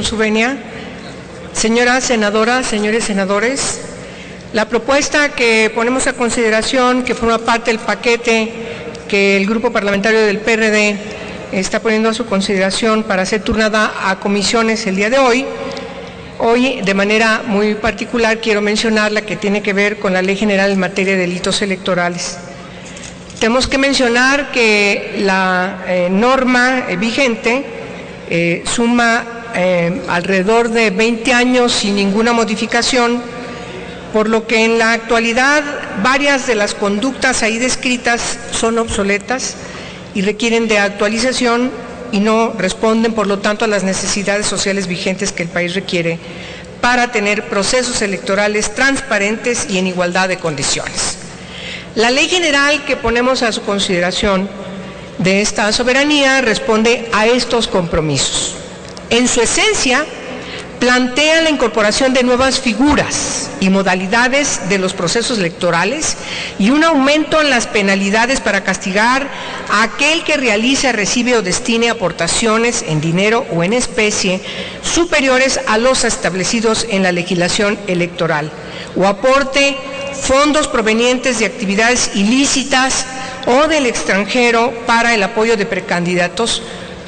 Su venia. Señoras senadoras, señores senadores, la propuesta que ponemos a consideración, que forma parte del paquete que el Grupo Parlamentario del PRD está poniendo a su consideración para ser turnada a comisiones el día de hoy, de manera muy particular quiero mencionar la que tiene que ver con la Ley General en materia de delitos electorales. Tenemos que mencionar que la norma vigente suma alrededor de 20 años sin ninguna modificación, por lo que en la actualidad varias de las conductas ahí descritas son obsoletas y requieren de actualización y no responden, por lo tanto, a las necesidades sociales vigentes que el país requiere para tener procesos electorales transparentes y en igualdad de condiciones. La ley general que ponemos a su consideración de esta soberanía responde a estos compromisos. En su esencia, plantea la incorporación de nuevas figuras y modalidades de los procesos electorales y un aumento en las penalidades para castigar a aquel que realice, recibe o destine aportaciones en dinero o en especie superiores a los establecidos en la legislación electoral o aporte fondos provenientes de actividades ilícitas o del extranjero para el apoyo de precandidatos,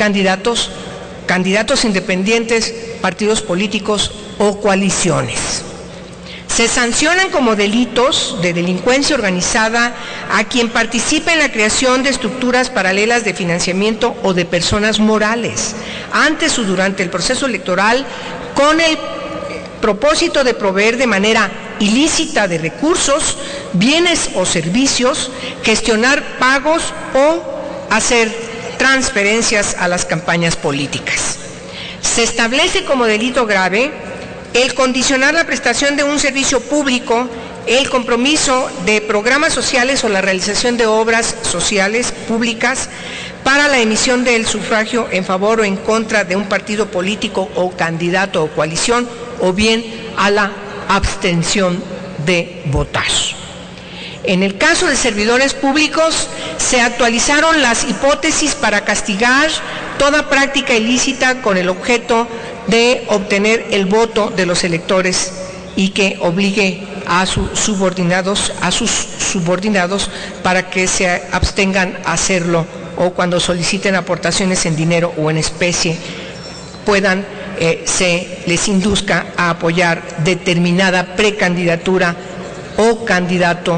candidatos independientes, partidos políticos o coaliciones. Se sancionan como delitos de delincuencia organizada a quien participe en la creación de estructuras paralelas de financiamiento o de personas morales, antes o durante el proceso electoral, con el propósito de proveer de manera ilícita de recursos, bienes o servicios, gestionar pagos o hacer transferencias a las campañas políticas. Se establece como delito grave el condicionar la prestación de un servicio público, el compromiso de programas sociales o la realización de obras sociales públicas para la emisión del sufragio en favor o en contra de un partido político o candidato o coalición, o bien a la abstención de votar. En el caso de servidores públicos, se actualizaron las hipótesis para castigar toda práctica ilícita con el objeto de obtener el voto de los electores y que obligue a sus subordinados para que se abstengan a hacerlo, o cuando soliciten aportaciones en dinero o en especie se les induzca a apoyar determinada precandidatura o candidato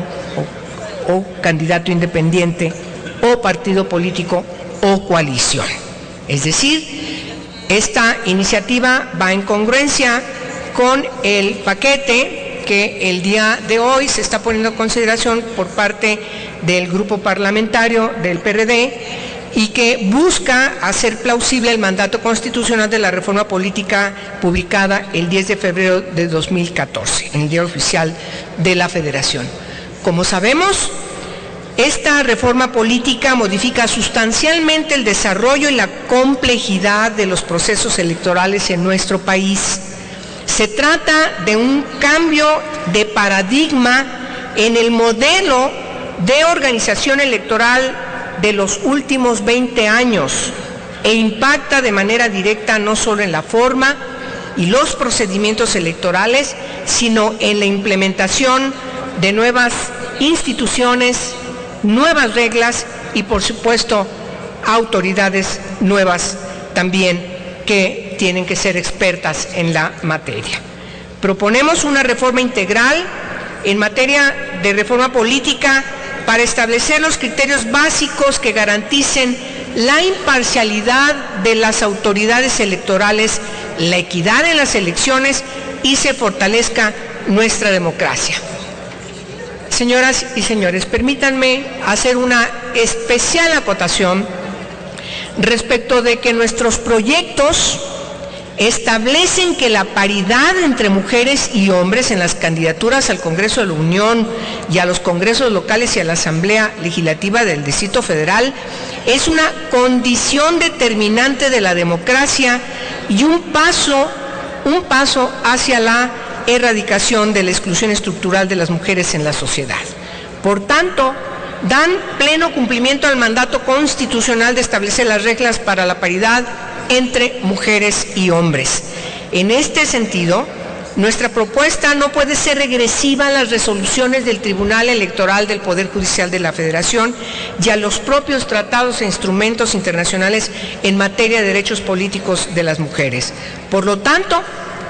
independiente o partido político o coalición. Es decir, esta iniciativa va en congruencia con el paquete que el día de hoy se está poniendo en consideración por parte del Grupo Parlamentario del PRD y que busca hacer plausible el mandato constitucional de la reforma política publicada el 10 de febrero de 2014 en el Diario Oficial de la Federación. Como sabemos, esta reforma política modifica sustancialmente el desarrollo y la complejidad de los procesos electorales en nuestro país. Se trata de un cambio de paradigma en el modelo de organización electoral de los últimos 20 años e impacta de manera directa no solo en la forma y los procedimientos electorales, sino en la implementación de nuevas instituciones, nuevas reglas y, por supuesto, autoridades nuevas también que tienen que ser expertas en la materia. Proponemos una reforma integral en materia de reforma política para establecer los criterios básicos que garanticen la imparcialidad de las autoridades electorales, la equidad en las elecciones y se fortalezca nuestra democracia. Señoras y señores, permítanme hacer una especial acotación respecto de que nuestros proyectos establecen que la paridad entre mujeres y hombres en las candidaturas al Congreso de la Unión y a los congresos locales y a la Asamblea Legislativa del Distrito Federal es una condición determinante de la democracia y un paso hacia la erradicación de la exclusión estructural de las mujeres en la sociedad. Por tanto, dan pleno cumplimiento al mandato constitucional de establecer las reglas para la paridad entre mujeres y hombres. En este sentido, nuestra propuesta no puede ser regresiva a las resoluciones del Tribunal Electoral del Poder Judicial de la Federación y a los propios tratados e instrumentos internacionales en materia de derechos políticos de las mujeres. Por lo tanto,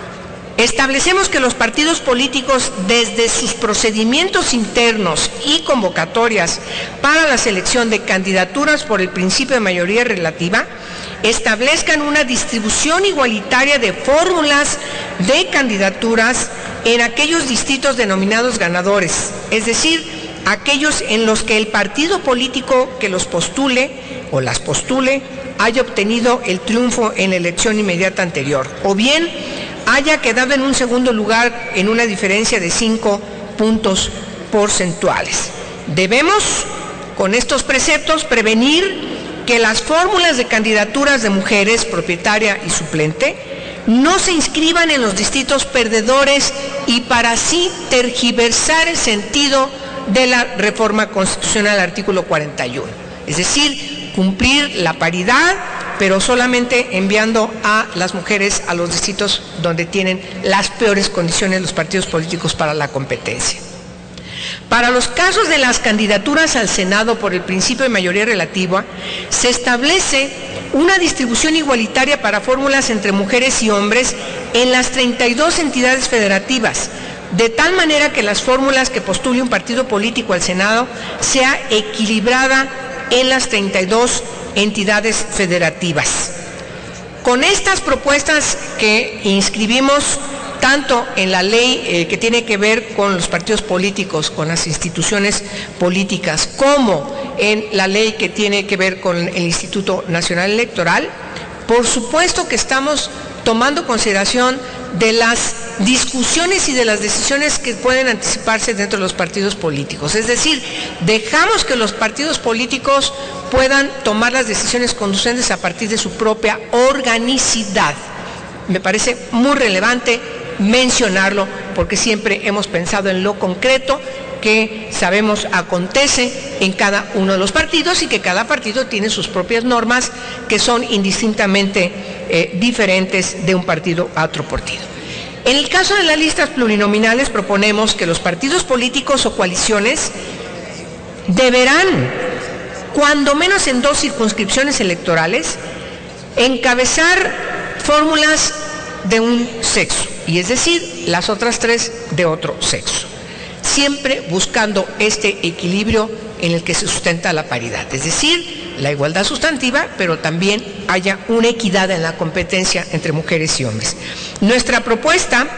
establecemos que los partidos políticos, desde sus procedimientos internos y convocatorias para la selección de candidaturas por el principio de mayoría relativa, establezcan una distribución igualitaria de fórmulas de candidaturas en aquellos distritos denominados ganadores, es decir, aquellos en los que el partido político que los postule o las postule haya obtenido el triunfo en la elección inmediata anterior, o bien haya quedado en un segundo lugar en una diferencia de 5 puntos porcentuales. Debemos, con estos preceptos, prevenir que las fórmulas de candidaturas de mujeres, propietaria y suplente, no se inscriban en los distritos perdedores y para así tergiversar el sentido de la reforma constitucional, artículo 41. Es decir, cumplir la paridad, pero solamente enviando a las mujeres a los distritos donde tienen las peores condiciones los partidos políticos para la competencia. Para los casos de las candidaturas al Senado por el principio de mayoría relativa, se establece una distribución igualitaria para fórmulas entre mujeres y hombres en las 32 entidades federativas, de tal manera que las fórmulas que postule un partido político al Senado sea equilibrada en las 32 entidades federativas. Con estas propuestas que inscribimos tanto en la ley que tiene que ver con los partidos políticos, con las instituciones políticas, como en la ley que tiene que ver con el Instituto Nacional Electoral, por supuesto que estamos tomando consideración de las discusiones y de las decisiones que pueden anticiparse dentro de los partidos políticos. Es decir, dejamos que los partidos políticos puedan tomar las decisiones conducentes a partir de su propia organicidad. Me parece muy relevante mencionarlo porque siempre hemos pensado en lo concreto que sabemos acontece en cada uno de los partidos y que cada partido tiene sus propias normas que son indistintamente diferentes de un partido a otro partido. En el caso de las listas plurinominales proponemos que los partidos políticos o coaliciones deberán, cuando menos en 2 circunscripciones electorales, encabezar fórmulas de un sexo, y es decir, las otras 3 de otro sexo, siempre buscando este equilibrio en el que se sustenta la paridad, es decir, la igualdad sustantiva, pero también haya una equidad en la competencia entre mujeres y hombres. Nuestra propuesta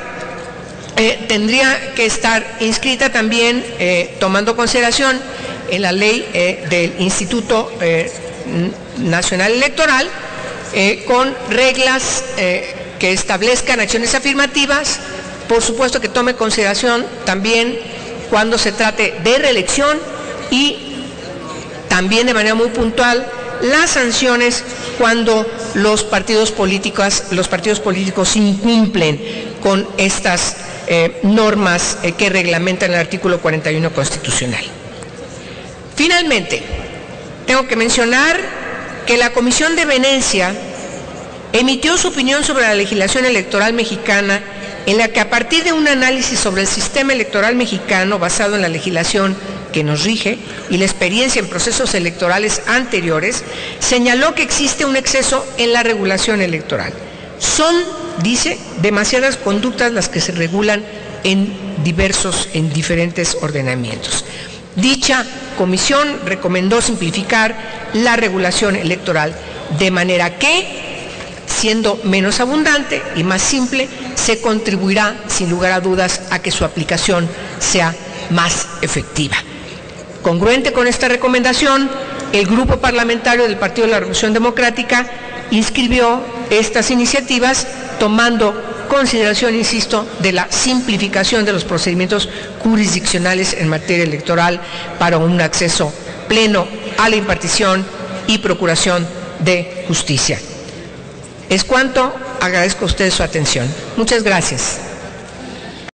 tendría que estar inscrita también, tomando consideración en la ley del Instituto Nacional Electoral, con reglas que establezcan acciones afirmativas, por supuesto que tome consideración también cuando se trate de reelección y también de manera muy puntual las sanciones cuando los partidos políticos incumplen con estas normas que reglamentan el artículo 41 constitucional. Finalmente, tengo que mencionar que la Comisión de Venecia emitió su opinión sobre la legislación electoral mexicana, en la que a partir de un análisis sobre el sistema electoral mexicano basado en la legislación que nos rige y la experiencia en procesos electorales anteriores, señaló que existe un exceso en la regulación electoral. Son, dice, demasiadas conductas las que se regulan en diferentes ordenamientos. Dicha comisión recomendó simplificar la regulación electoral de manera que, siendo menos abundante y más simple, se contribuirá sin lugar a dudas a que su aplicación sea más efectiva. Congruente con esta recomendación, el Grupo Parlamentario del Partido de la Revolución Democrática inscribió estas iniciativas tomando consideración, insisto, de la simplificación de los procedimientos jurisdiccionales en materia electoral para un acceso pleno a la impartición y procuración de justicia. Es cuanto, agradezco a ustedes su atención. Muchas gracias.